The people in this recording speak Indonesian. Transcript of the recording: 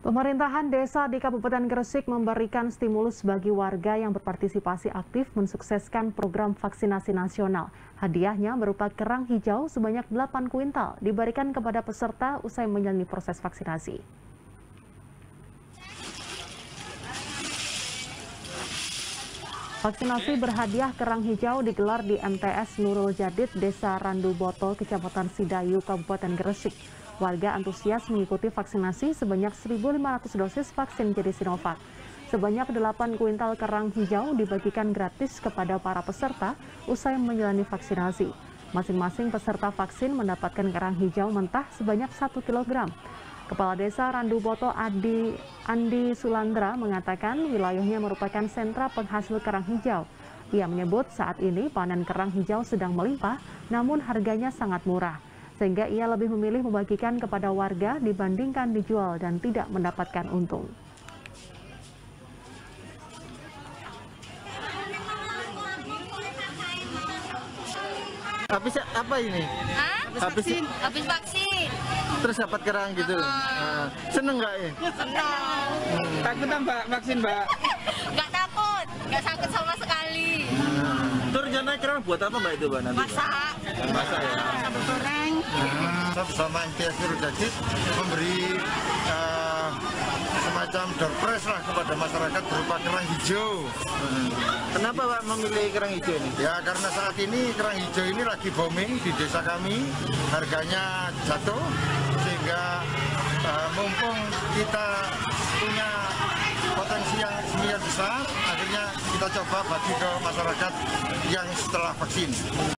Pemerintahan desa di Kabupaten Gresik memberikan stimulus bagi warga yang berpartisipasi aktif mensukseskan program vaksinasi nasional. Hadiahnya berupa kerang hijau sebanyak 8 kuintal diberikan kepada peserta usai menjalani proses vaksinasi. Vaksinasi berhadiah kerang hijau digelar di MTS Nurul Jadid, Desa Randu Botol, Kecamatan Sidayu, Kabupaten Gresik. Warga antusias mengikuti vaksinasi sebanyak 1.500 dosis vaksin jadi Sinovac. Sebanyak 8 kuintal kerang hijau dibagikan gratis kepada para peserta usai menjalani vaksinasi. Masing-masing peserta vaksin mendapatkan kerang hijau mentah sebanyak 1 kg. Kepala Desa Randu Boto Andi Sulandra mengatakan wilayahnya merupakan sentra penghasil kerang hijau. Ia menyebut saat ini panen kerang hijau sedang melimpah, namun harganya sangat murah. Sehingga ia lebih memilih membagikan kepada warga dibandingkan dijual dan tidak mendapatkan untung. Habis apa ini? Habis vaksin. Terus dapat kerang gitu. Seneng nggak ya? Senang. Takut Mbak vaksin Mbak? Nggak takut, nggak sakit sama sekali. Itu rencana kerang buat apa Mbak itu Mbak nanti? Masak. Masak ya? Sambal goreng. Bersama MTS Nurul Jadid memberi semacam door prize lah kepada masyarakat berupa kerang hijau. Kenapa Pak memilih kerang hijau ini? Ya karena saat ini kerang hijau ini lagi booming di desa kami, harganya jatuh sehingga mumpung kita punya potensi yang semikian besar, akhirnya kita coba bagi ke masyarakat yang setelah vaksin.